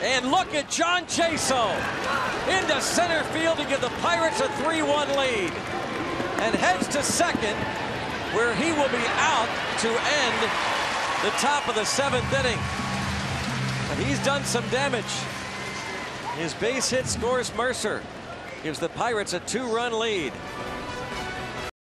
And look at John Jaso into center field to give the Pirates a 3-1 lead. And heads to second, where he will be out to end the top of the 7th inning. And he's done some damage. His base hit scores Mercer. Gives the Pirates a 2-run lead.